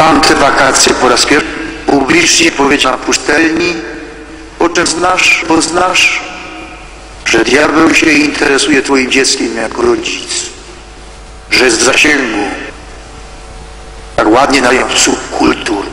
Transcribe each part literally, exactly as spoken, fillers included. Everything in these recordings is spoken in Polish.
Tamte wakacje po raz pierwszy publicznie powiedział na pustelni, o czym znasz, bo znasz, że diabeł się interesuje twoim dzieckiem jako rodzic, że jest w zasięgu, tak ładnie nazywa subkultur.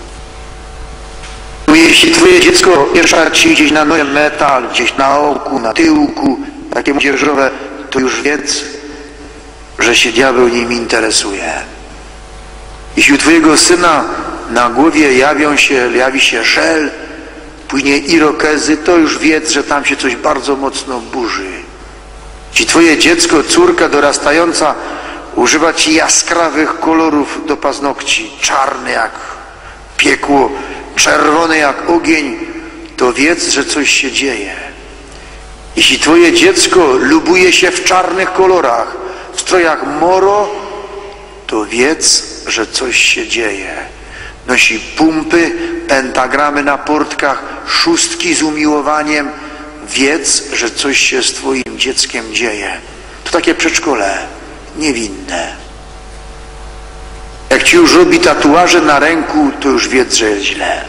Jeśli twoje dziecko pierwszy raz ci gdzieś na nowy metal, gdzieś na oku, na tyłku, takie młodzieżowe, to już wiedz, że się diabeł nim interesuje. Jeśli u twojego syna na głowie jawią się, jawi się żel, później irokezy, to już wiedz, że tam się coś bardzo mocno burzy. Jeśli twoje dziecko, córka dorastająca używa ci jaskrawych kolorów do paznokci, czarny jak piekło, czerwony jak ogień, to wiedz, że coś się dzieje. Jeśli twoje dziecko lubuje się w czarnych kolorach, w strojach moro, to wiedz, że coś się dzieje. Nosi pumpy, pentagramy na portkach, szóstki z umiłowaniem. Wiedz, że coś się z twoim dzieckiem dzieje. To takie przedszkole, niewinne. Jak ci już robi tatuaże na ręku, to już wiedz, że jest źle.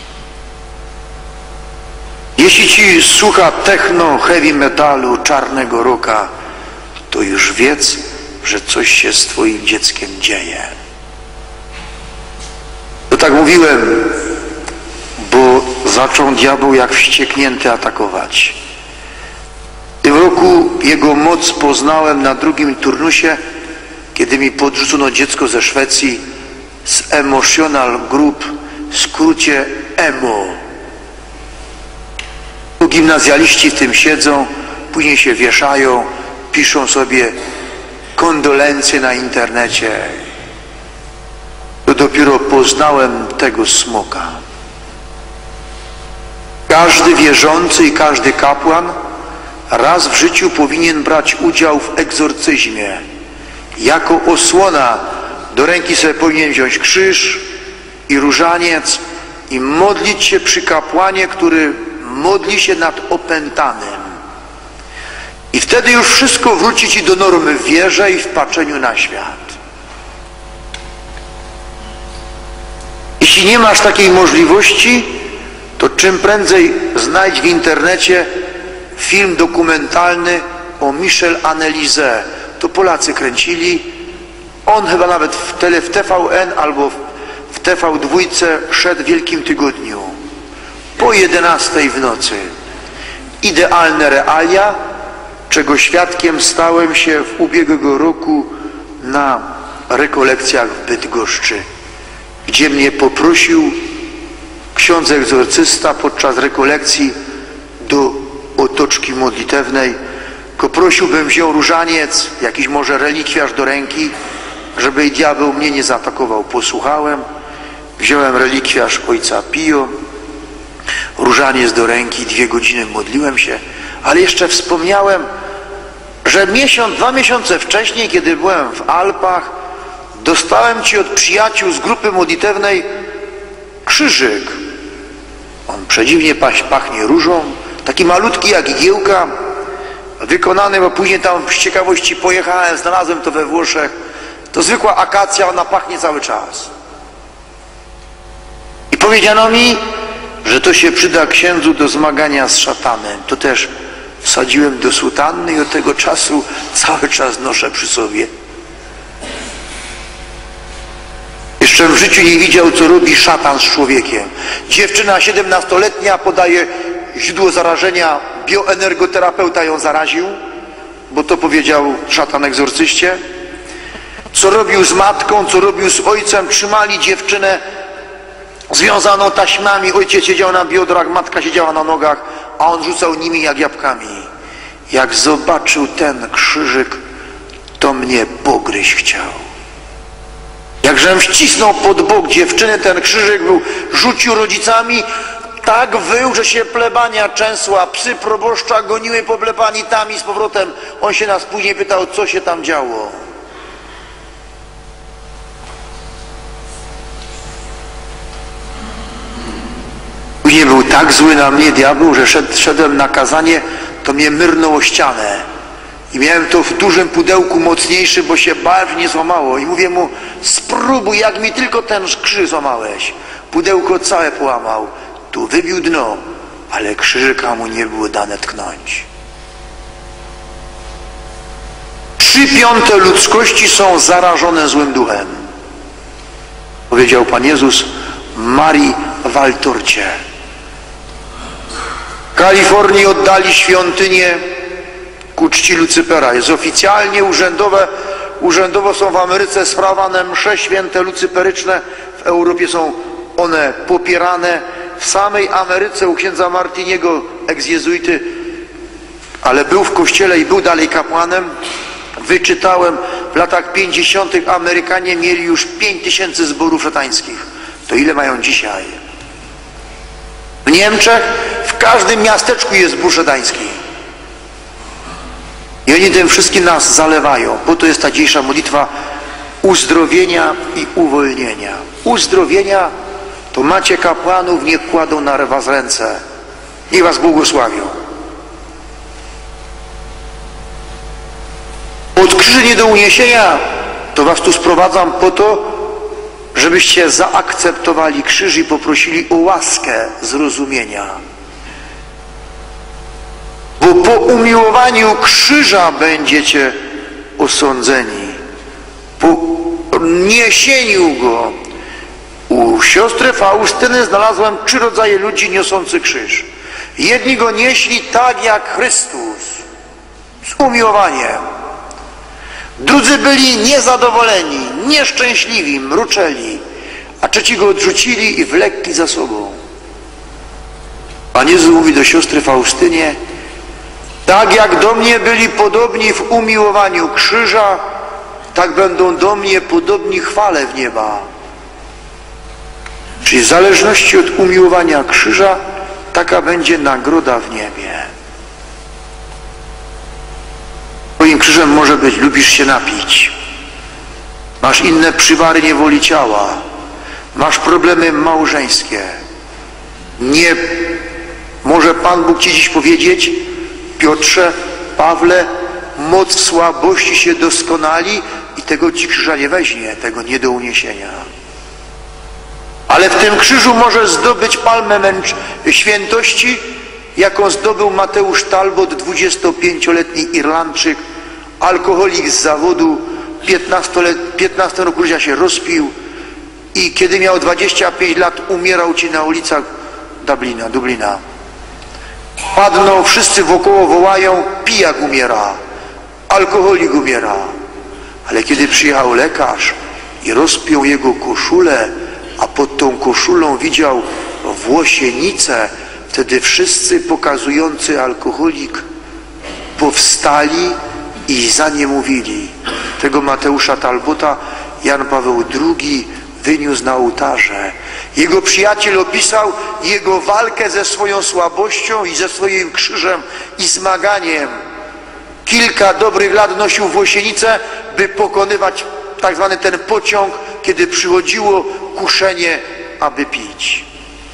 Jeśli ci słucha techno, heavy metalu, czarnego rocka, to już wiedz, że coś się z twoim dzieckiem dzieje. To tak mówiłem, bo zaczął diabeł jak wścieknięty atakować. W tym roku jego moc poznałem na drugim turnusie, kiedy mi podrzucono dziecko ze Szwecji z Emotional Group, w skrócie emo. Gimnazjaliści w tym siedzą, później się wieszają, piszą sobie kondolencje na internecie. To dopiero poznałem tego smoka. Każdy wierzący i każdy kapłan raz w życiu powinien brać udział w egzorcyzmie. Jako osłona do ręki sobie powinien wziąć krzyż i różaniec i modlić się przy kapłanie, który modli się nad opętanym. I wtedy już wszystko wróci ci do normy w wierze i w patrzeniu na świat. Jeśli nie masz takiej możliwości, to czym prędzej znajdź w internecie film dokumentalny o Michel Annelise. To Polacy kręcili. On chyba nawet w, tele, w T V N albo w T V dwa szedł w Wielkim Tygodniu. Po jedenastej w nocy. Idealne realia, czego świadkiem stałem się w ubiegłego roku na rekolekcjach w Bydgoszczy, gdzie mnie poprosił ksiądz egzorcysta podczas rekolekcji do otoczki modlitewnej. Poprosił, bym wziął różaniec, jakiś może relikwiarz do ręki, żeby diabeł mnie nie zaatakował. Posłuchałem, wziąłem relikwiarz ojca Pio, różaniec do ręki, dwie godziny modliłem się, ale jeszcze wspomniałem, że miesiąc, dwa miesiące wcześniej, kiedy byłem w Alpach, dostałem ci od przyjaciół z grupy modlitewnej krzyżyk. On przedziwnie pachnie różą, taki malutki jak igiełka, wykonany, bo później tam z ciekawości pojechałem, znalazłem to we Włoszech. To zwykła akacja, ona pachnie cały czas. I powiedziano mi, że to się przyda księdzu do zmagania z szatanem. To też wsadziłem do sutanny i od tego czasu cały czas noszę przy sobie. Jeszcze w życiu nie widział, co robi szatan z człowiekiem. Dziewczyna siedemnastoletnia podaje źródło zarażenia, bioenergoterapeuta ją zaraził, bo to powiedział szatan egzorcyście. Co robił z matką, co robił z ojcem, trzymali dziewczynę związaną taśmami, ojciec siedział na biodrach, matka siedziała na nogach, a on rzucał nimi jak jabłkami. Jak zobaczył ten krzyżyk, to mnie pogryźć chciał. Jakżem wcisnął pod bok dziewczyny, ten krzyżyk był, rzucił rodzicami, tak wył, że się plebania trzęsła, psy proboszcza goniły po plebanitami z powrotem. On się nas później pytał, co się tam działo. Później był tak zły na mnie diabeł, że szed, szedłem na kazanie, to mnie myrnął o ścianę. I miałem to w dużym pudełku mocniejszym, bo się bałem, że nie złamało. I mówię mu, spróbuj, jak mi tylko ten krzyż złamałeś. Pudełko całe połamał. Tu wybił dno, ale krzyżyka mu nie było dane tknąć. Trzy piąte ludzkości są zarażone złym duchem. Powiedział Pan Jezus Marii Waltorcie. W Kalifornii oddali świątynię ku czci Lucypera. Jest oficjalnie urzędowe, urzędowo są w Ameryce sprawowane msze święte lucyperyczne. W Europie są one popierane. W samej Ameryce u księdza Martiniego, eks-jezuity, ale był w kościele i był dalej kapłanem. Wyczytałem, w latach pięćdziesiątych Amerykanie mieli już pięć tysięcy zborów szatańskich. To ile mają dzisiaj? W Niemczech w każdym miasteczku jest zbór szatański. I oni tym wszystkim nas zalewają. Po to jest ta dzisiejsza modlitwa uzdrowienia i uwolnienia. Uzdrowienia to macie kapłanów, niech kładą na was ręce. Niech was błogosławią. Od krzyży nie do uniesienia to was tu sprowadzam po to, żebyście zaakceptowali krzyż i poprosili o łaskę zrozumienia. Bo po umiłowaniu krzyża będziecie osądzeni. Po niesieniu go. U siostry Faustyny znalazłem trzy rodzaje ludzi niosących krzyż. Jedni go nieśli tak jak Chrystus, z umiłowaniem. Drudzy byli niezadowoleni, nieszczęśliwi, mruczeli, a trzeci go odrzucili i wlekli za sobą. Pan Jezus mówi do siostry Faustynie, tak jak do mnie byli podobni w umiłowaniu krzyża, tak będą do mnie podobni chwale w nieba. Czyli w zależności od umiłowania krzyża, taka będzie nagroda w niebie. Twoim krzyżem może być, lubisz się napić, masz inne przywary niewoli ciała, masz problemy małżeńskie. Nie może Pan Bóg ci dziś powiedzieć, Piotrze, Pawle, moc słabości się doskonali i tego ci krzyża nie weźmie, tego nie do uniesienia. Ale w tym krzyżu może zdobyć palmę męcz świętości, jaką zdobył Mateusz Talbot, dwudziestopięcioletni Irlandczyk, alkoholik z zawodu, piętnaście roku życia się rozpił i kiedy miał dwadzieścia pięć lat, umierał ci na ulicach Dublina, Dublina. Padną, wszyscy wokoło wołają, pijak umiera, alkoholik umiera. Ale kiedy przyjechał lekarz i rozpiął jego koszulę, a pod tą koszulą widział włosienicę, wtedy wszyscy pokazujący alkoholik powstali i za nie mówili. Tego Mateusza Talbota Jan Paweł drugi wyniósł na ołtarze. Jego przyjaciel opisał jego walkę ze swoją słabością i ze swoim krzyżem i zmaganiem. Kilka dobrych lat nosił włosienicę, by pokonywać tak zwany ten pociąg, kiedy przychodziło kuszenie, aby pić.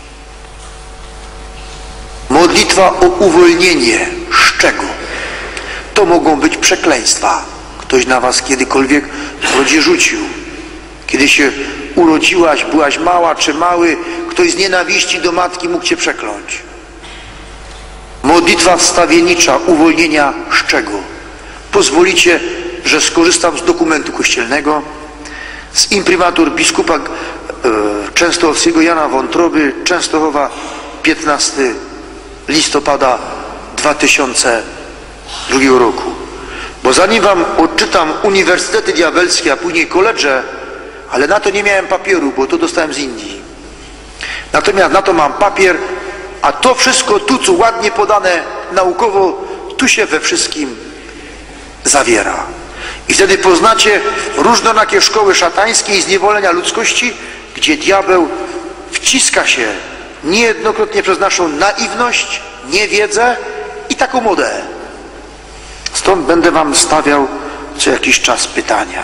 Modlitwa o uwolnienie. Z czego? To mogą być przekleństwa. Ktoś na was kiedykolwiek w rodzie rzucił. Kiedy się urodziłaś, byłaś mała czy mały, ktoś z nienawiści do matki mógł cię przekląć. Modlitwa wstawiennicza uwolnienia z czego? Pozwolicie, że skorzystam z dokumentu kościelnego, z imprimatur biskupa e, częstochowskiego Jana Wątroby, Częstochowa, piętnastego listopada dwa tysiące drugiego roku. Bo zanim wam odczytam uniwersytety diabelskie, a później koledże, ale na to nie miałem papieru, bo to dostałem z Indii. Natomiast na to mam papier, a to wszystko tu, co ładnie podane naukowo, tu się we wszystkim zawiera. I wtedy poznacie różnorakie szkoły szatańskie i zniewolenia ludzkości, gdzie diabeł wciska się niejednokrotnie przez naszą naiwność, niewiedzę i taką modę. Stąd będę wam stawiał co jakiś czas pytania.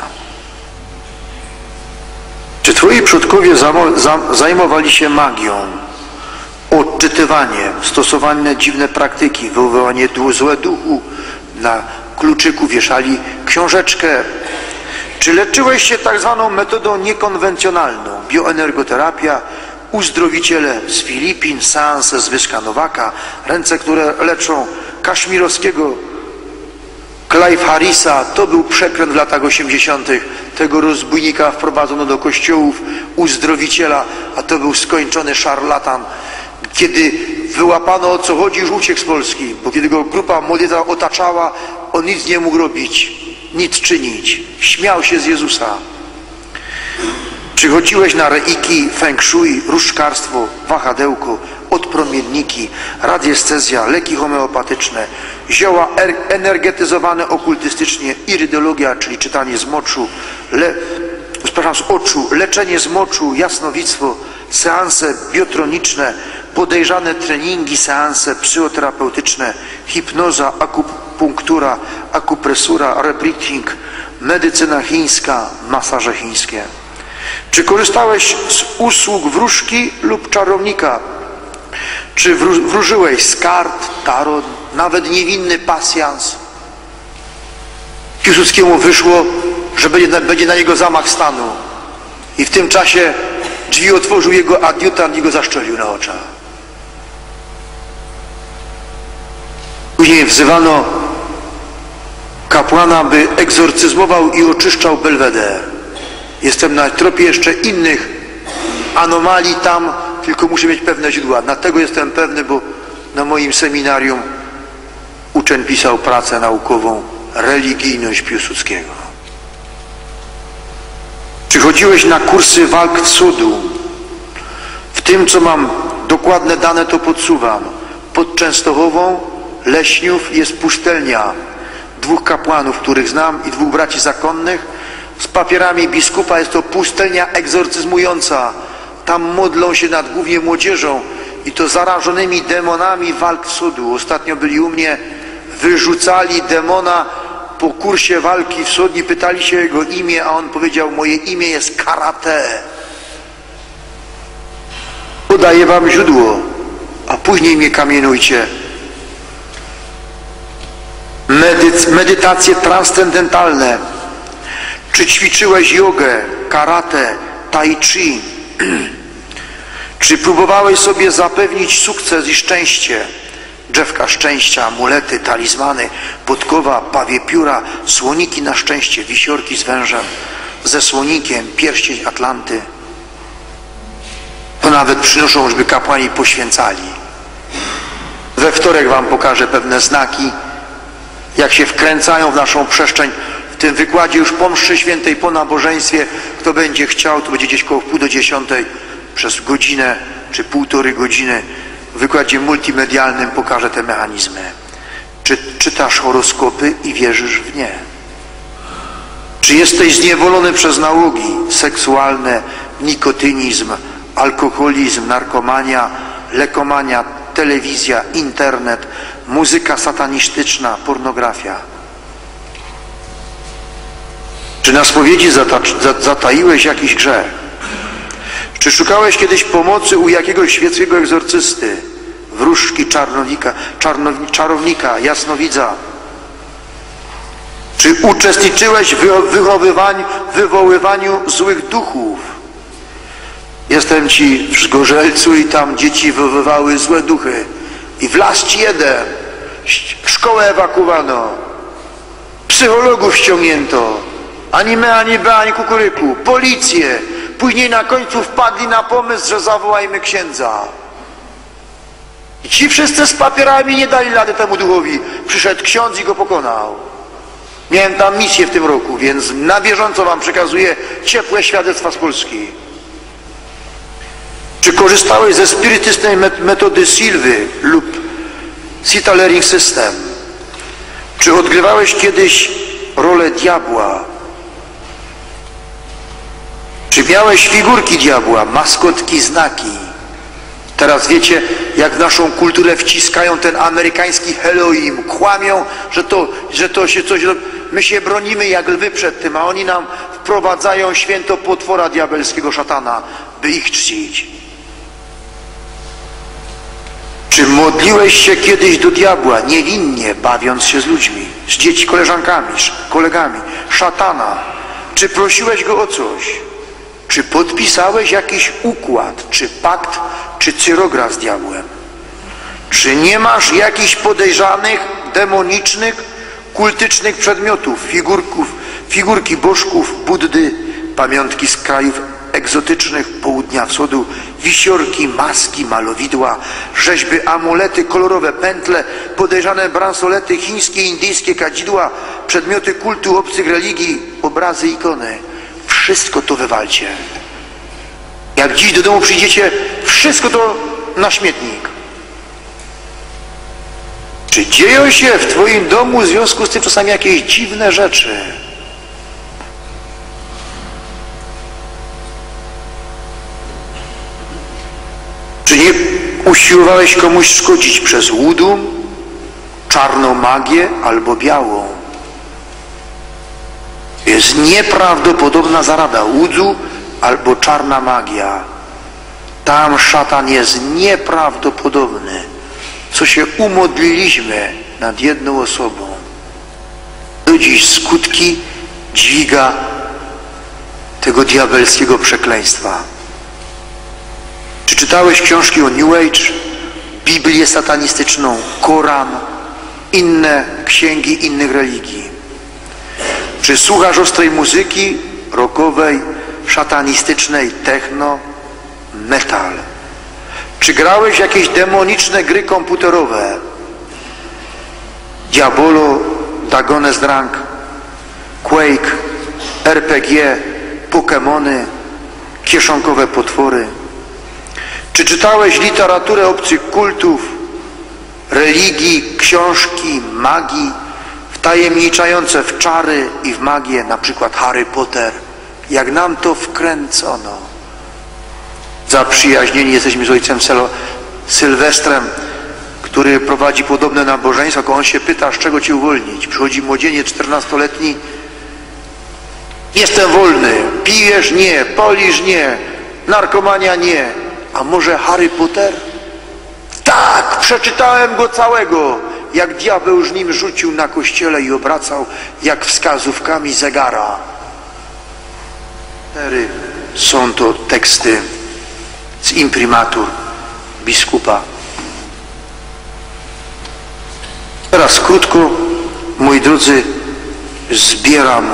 Czy twoi przodkowie zajmowali się magią, odczytywaniem, stosowane dziwne praktyki, wywoływanie złe duchu na kluczyku wieszali książeczkę. Czy leczyłeś się tak zwaną metodą niekonwencjonalną? Bioenergoterapia, uzdrowiciele z Filipin, seanse Zbyszka Nowaka, ręce, które leczą, Kaszmirowskiego, Clive Harrisa. To był przekręt w latach osiemdziesiątych. Tego rozbójnika wprowadzono do kościołów, uzdrowiciela, a to był skończony szarlatan. Kiedy wyłapano, o co chodzi, już uciekł z Polski, bo kiedy go grupa młodzieża otaczała, on nic nie mógł robić, nic czynić. Śmiał się z Jezusa. Przychodziłeś na reiki, feng shui, różdżkarstwo, wahadełko, odpromienniki, radiestezja, leki homeopatyczne, zioła er energetyzowane okultystycznie, irydologia, czyli czytanie z moczu, le przepraszam, z oczu, leczenie z moczu, jasnowictwo, seanse biotroniczne, podejrzane treningi, seanse psychoterapeutyczne, hipnoza, akupunktura, akupresura, rebreathing, medycyna chińska, masaże chińskie. Czy korzystałeś z usług wróżki lub czarownika? Czy wróżyłeś z kart, tarot, nawet niewinny pasjans? Piłsudskiemu wyszło, że będzie na, będzie na niego zamach stanu. I w tym czasie drzwi otworzył jego adiutant i go zaszczelił na oczach. Później wzywano kapłana, by egzorcyzmował i oczyszczał Belweder. Jestem na tropie jeszcze innych anomalii tam, tylko muszę mieć pewne źródła. Dlatego jestem pewny, bo na moim seminarium uczeń pisał pracę naukową Religijność Piłsudskiego. Przychodziłeś na kursy walk cudu. W tym, co mam dokładne dane, to podsuwam. Pod Częstochową, Leśniów, jest pustelnia. Dwóch kapłanów, których znam, i dwóch braci zakonnych. Z papierami biskupa jest to pustelnia egzorcyzmująca. Tam modlą się nad głównie młodzieżą i to zarażonymi demonami walk cudu. Ostatnio byli u mnie, wyrzucali demona po kursie walki wschodniej, pytali się o jego imię, a on powiedział: moje imię jest karate. Podaję wam źródło, a później mnie kamienujcie. Medy medytacje transcendentalne. Czy ćwiczyłeś jogę, karate, tai chi? Czy próbowałeś sobie zapewnić sukces i szczęście? Drzewka szczęścia, amulety, talizmany, podkowa, pawie pióra, słoniki na szczęście, wisiorki z wężem, ze słonikiem, pierścień Atlanty. To nawet przynoszą, żeby kapłani poświęcali. We wtorek wam pokażę pewne znaki, jak się wkręcają w naszą przestrzeń. W tym wykładzie już po mszy świętej, po nabożeństwie, kto będzie chciał, to będzie gdzieś koło pół do dziesiątej, przez godzinę czy półtorej godziny w wykładzie multimedialnym pokażę te mechanizmy. Czy czytasz horoskopy i wierzysz w nie? Czy jesteś zniewolony przez nałogi seksualne, nikotynizm, alkoholizm, narkomania, lekomania, telewizja, internet, muzyka satanistyczna, pornografia? Czy na spowiedzi zata zataiłeś jakiś grzech? Czy szukałeś kiedyś pomocy u jakiegoś świeckiego egzorcysty, wróżki, czarownika, czarownika, jasnowidza? Czy uczestniczyłeś w wychowywaniu, wywoływaniu złych duchów? Jestem ci w Zgorzelcu i tam dzieci wywoływały złe duchy. I w las ci jeden. Szkołę ewakuowano. Psychologów ściągnięto. Ani me, ani be, ani kukuryku. Policję. Później na końcu wpadli na pomysł, że zawołajmy księdza. I ci wszyscy z papierami nie dali rady temu duchowi. Przyszedł ksiądz i go pokonał. Miałem tam misję w tym roku, więc na bieżąco wam przekazuję ciepłe świadectwa z Polski. Czy korzystałeś ze spirytystycznej metody Silwy lub Theta Learning System? Czy odgrywałeś kiedyś rolę diabła? Czy miałeś figurki diabła, maskotki, znaki? Teraz wiecie, jak w naszą kulturę wciskają ten amerykański Halloween, kłamią, że to, że to się coś... My się bronimy jak lwy przed tym, a oni nam wprowadzają święto potwora diabelskiego, szatana, by ich czcić. Czy modliłeś się kiedyś do diabła, niewinnie, bawiąc się z ludźmi? z dzieci, koleżankami, kolegami, szatana? Czy prosiłeś go o coś? Czy podpisałeś jakiś układ, czy pakt, czy cyrograf z diabłem? Czy nie masz jakichś podejrzanych, demonicznych, kultycznych przedmiotów, figurków, figurki bożków, Buddy, pamiątki z krajów egzotycznych, południa, wschodu, wisiorki, maski, malowidła, rzeźby, amulety, kolorowe pętle, podejrzane bransolety, chińskie, indyjskie kadzidła, przedmioty kultu obcych religii, obrazy, ikony? Wszystko to wywalcie. Jak dziś do domu przyjdziecie, wszystko to na śmietnik. Czy dzieją się w twoim domu w związku z tym czasami jakieś dziwne rzeczy? Czy nie usiłowałeś komuś szkodzić przez łudum, czarną magię albo białą? Jest nieprawdopodobna zarada łudzu albo czarna magia. Tam szatan jest nieprawdopodobny. Co się umodliliśmy nad jedną osobą. Do dziś skutki dźwiga tego diabelskiego przekleństwa. Czy czytałeś książki o New Age, Biblię satanistyczną, Koran, inne księgi innych religii? Czy słuchasz ostrej muzyki rockowej, szatanistycznej, techno, metal? Czy grałeś jakieś demoniczne gry komputerowe? Diabolo, Dagones Drunk, Quake, R P G, Pokemony, kieszonkowe potwory? Czy czytałeś literaturę obcych kultów, religii, książki, magii, wtajemniczające w czary i w magię, na przykład Harry Potter? Jak nam to wkręcono. Zaprzyjaźnieni jesteśmy z ojcem Sylwestrem, który prowadzi podobne nabożeństwa, tylko on się pyta, z czego cię uwolnić. Przychodzi młodzieniec czternastoletni, jestem wolny, pijesz? Nie, polisz? Nie, narkomania? Nie. A może Harry Potter? Tak, przeczytałem go całego, jak diabeł z nim rzucił na kościele i obracał jak wskazówkami zegara. Są to teksty z imprimatur biskupa. Teraz krótko, moi drodzy, zbieram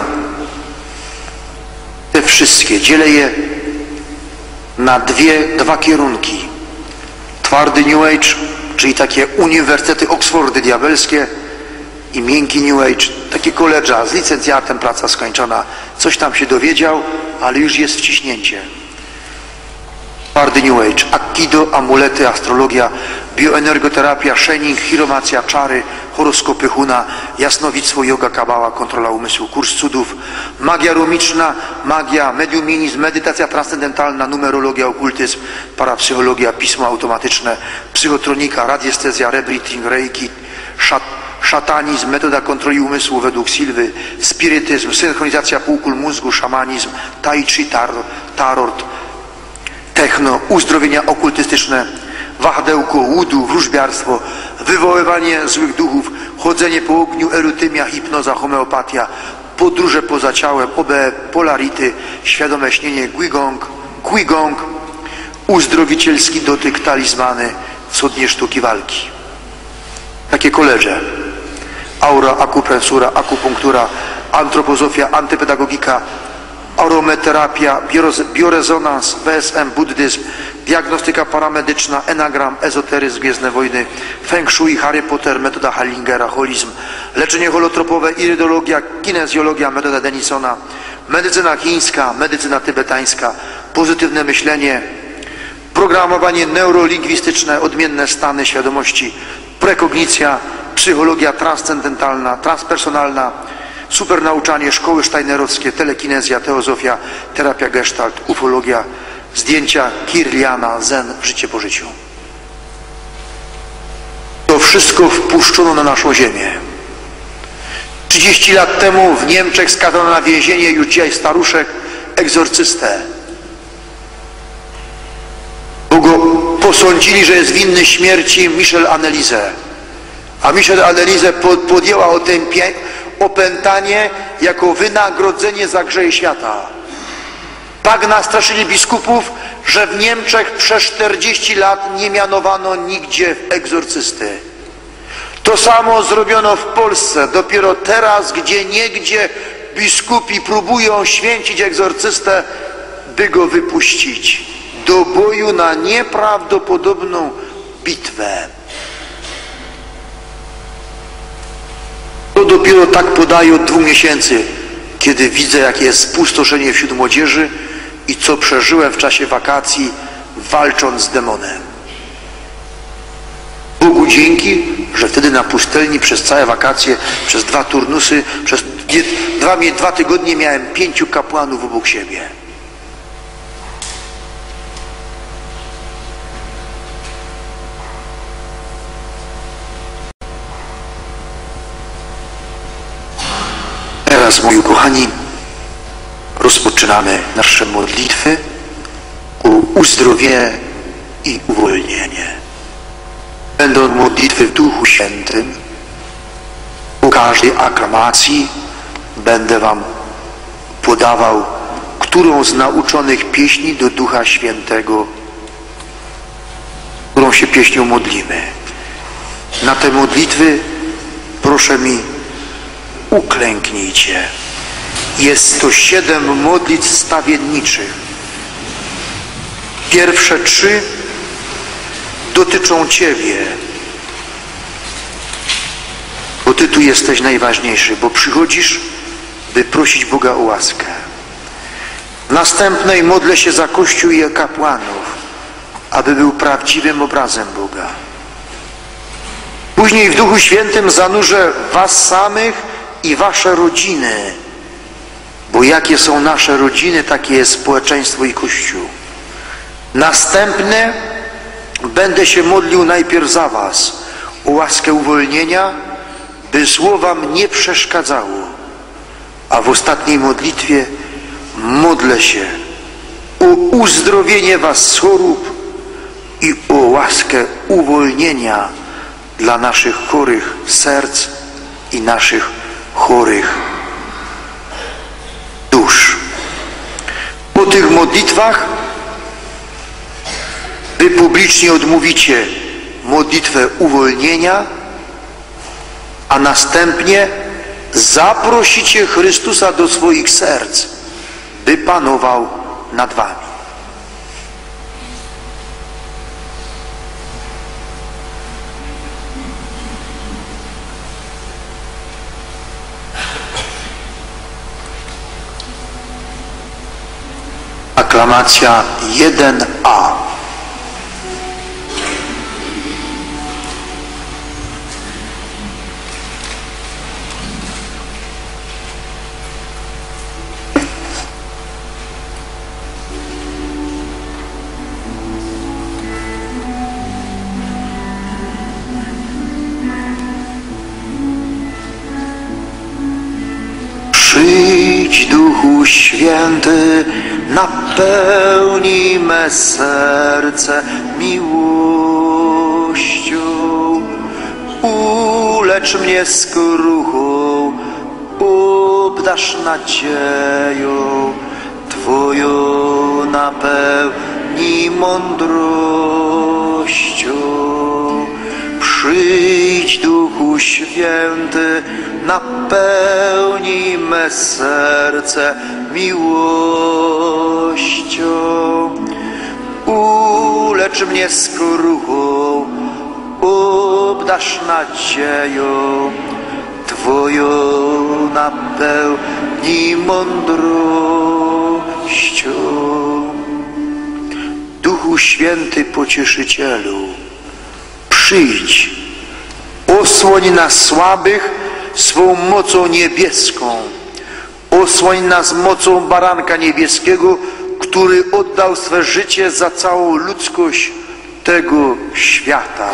te wszystkie, dzielę je na dwie, dwa kierunki. Twardy New Age, czyli takie uniwersytety Oxfordy diabelskie, i miękki New Age, takie koledża z licencjatem, praca skończona, coś tam się dowiedział, ale już jest wciśnięcie. Twardy New Age, Aikido, amulety, astrologia, bioenergoterapia, szening, chiromacja, czary, horoskopy Huna, jasnowictwo, yoga, kabała, kontrola umysłu, kurs cudów, magia rumiczna, magia, mediumizm, medytacja transcendentalna, numerologia, okultyzm, parapsychologia, pismo automatyczne, psychotronika, radiestezja, rebreathing, reiki, szat, szatanizm, metoda kontroli umysłu według Silwy, spirytyzm, synchronizacja półkul mózgu, szamanizm, tai chi, tarot, tarot, techno, uzdrowienia okultystyczne, wahadełko, łudu, wróżbiarstwo, wywoływanie złych duchów, chodzenie po ogniu, erutymia, hipnoza, homeopatia, podróże poza ciałem, O B E, polarity, świadome śnienie, Qigong, Qigong, uzdrowicielski dotyk, talizmany, wschodnie sztuki walki. Takie koledże. Aura, akuprensura, akupunktura, antropozofia, antypedagogika, aromaterapia, biorezonans, B S M, buddyzm, diagnostyka paramedyczna, enagram, ezoteryzm, Gwiezdne Wojny, feng shui, Harry Potter, metoda Hallingera, holizm, leczenie holotropowe, irydologia, kinezjologia, metoda Denisona, medycyna chińska, medycyna tybetańska, pozytywne myślenie, programowanie neurolingwistyczne, odmienne stany świadomości, prekognicja, psychologia transcendentalna, transpersonalna, supernauczanie, szkoły steinerowskie, telekinezja, teozofia, terapia gestalt, ufologia, zdjęcia Kirliana, zen w życie po życiu. To wszystko wpuszczono na naszą ziemię. trzydzieści lat temu w Niemczech skazano na więzienie już dzisiaj staruszek egzorcystę. Bo go posądzili, że jest winny śmierci Michel Annelise. A Michel Annelise podjęła opętanie jako wynagrodzenie za grzechy świata. Tak nastraszyli biskupów, że w Niemczech przez czterdzieści lat nie mianowano nigdzie egzorcysty. To samo zrobiono w Polsce. Dopiero teraz, gdzie niegdzie biskupi próbują święcić egzorcystę, by go wypuścić do boju na nieprawdopodobną bitwę. To dopiero tak podaję od dwóch miesięcy, kiedy widzę, jakie jest spustoszenie wśród młodzieży i co przeżyłem w czasie wakacji, walcząc z demonem. Bogu dzięki, że wtedy na pustelni przez całe wakacje, przez dwa turnusy, przez dwa, dwa tygodnie miałem pięciu kapłanów obok siebie. Teraz, moi kochani, rozpoczynamy nasze modlitwy o uzdrowienie i uwolnienie. Będą modlitwy w Duchu Świętym. Po każdej aklamacji będę wam podawał, którą z nauczonych pieśni do Ducha Świętego, którą się pieśnią modlimy. Na te modlitwy proszę mi uklęknijcie. Jest to siedem modlitw stawienniczych. Pierwsze trzy dotyczą Ciebie, bo Ty tu jesteś najważniejszy, bo przychodzisz, by prosić Boga o łaskę. W następnej modlę się za Kościół i kapłanów, aby był prawdziwym obrazem Boga. Później w Duchu Świętym zanurzę was samych i wasze rodziny, bo jakie są nasze rodziny, takie jest społeczeństwo i Kościół. Następne będę się modlił najpierw za was o łaskę uwolnienia, by zło wam nie przeszkadzało, a w ostatniej modlitwie modlę się o uzdrowienie was z chorób i o łaskę uwolnienia dla naszych chorych serc i naszych chorych dusz. Po tych modlitwach wy publicznie odmówicie modlitwę uwolnienia, a następnie zaprosicie Chrystusa do swoich serc, by panował nad wami. Aklamacja jeden a. Przyjdź, Duchu Święty, napełnij me serce miłością, ulecz mnie skruchą, obdarz nadzieją Twoją, napełnij mądrością. Przyjdź, Duchu Święty, napełnij me serce miłością, ulecz mnie skruchą, obdarz nadzieją Twoją, napełnij mądrością. Duchu Święty Pocieszycielu, przyjdź, osłoń nas słabych swą mocą niebieską, osłoń nas mocą baranka niebieskiego, który oddał swe życie za całą ludzkość tego świata.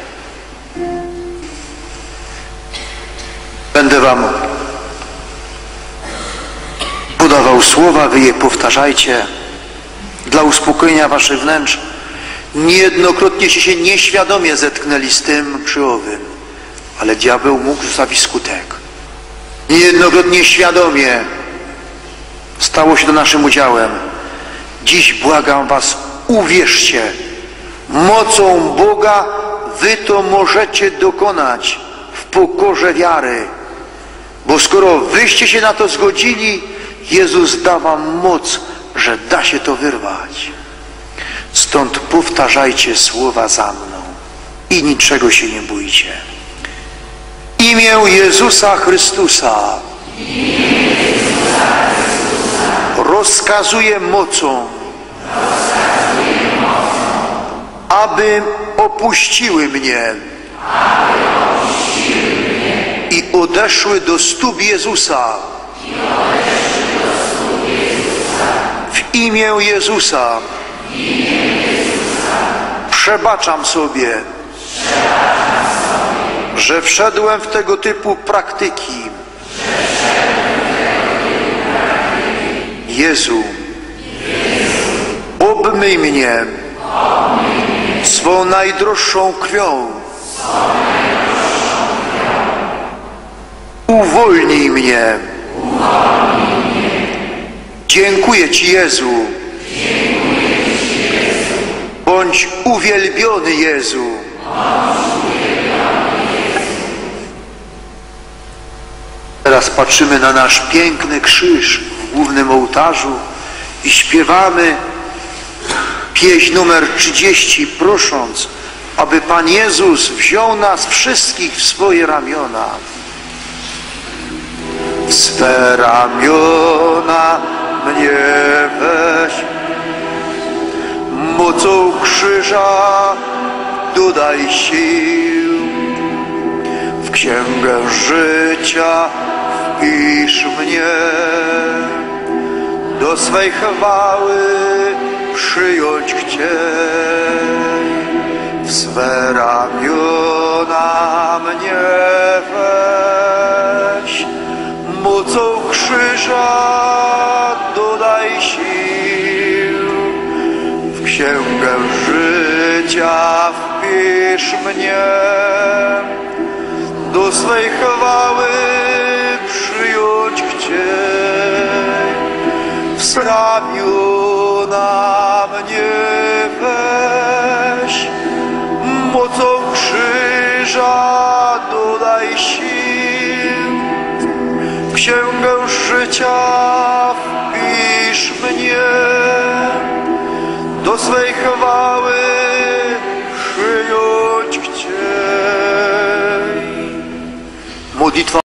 Będę wam podawał słowa, wy je powtarzajcie dla uspokojenia waszych wnętrz. Niejednokrotnie się nieświadomie zetknęli z tym przy owym. ale diabeł mógł zostawić skutek. Niejednokrotnie świadomie stało się to naszym udziałem. Dziś błagam was, uwierzcie, mocą Boga wy to możecie dokonać w pokorze wiary. Bo skoro wyście się na to zgodzili, Jezus da wam moc, że da się to wyrwać. Stąd powtarzajcie słowa za mną i niczego się nie bójcie. Imię Jezusa Chrystusa rozkazuję mocą, aby opuściły mnie i odeszły do stóp Jezusa. W imię Jezusa przebaczam sobie, że wszedłem w tego typu praktyki. Jezu, obmyj mnie swą najdroższą krwią. Uwolnij mnie. Dziękuję Ci, Jezu. Bądź uwielbiony, Jezu. Teraz patrzymy na nasz piękny krzyż w głównym ołtarzu i śpiewamy pieśń numer trzydzieści, prosząc, aby Pan Jezus wziął nas wszystkich w swoje ramiona. W swe ramiona mnie weź, mocą krzyża dodaj sił, w księgę życia wpisz mnie, do swej chwały przyjąć chciej. W swe ramiona mnie weź, mocą krzyża dodaj sił, w księgę życia wpisz mnie, do swej chwały przyjąć chciej. W ramiona mnie weź, mocą krzyża dodaj sił, w księgę życia wpisz mnie, do swej chwały przyjąć chciej. Modlitwa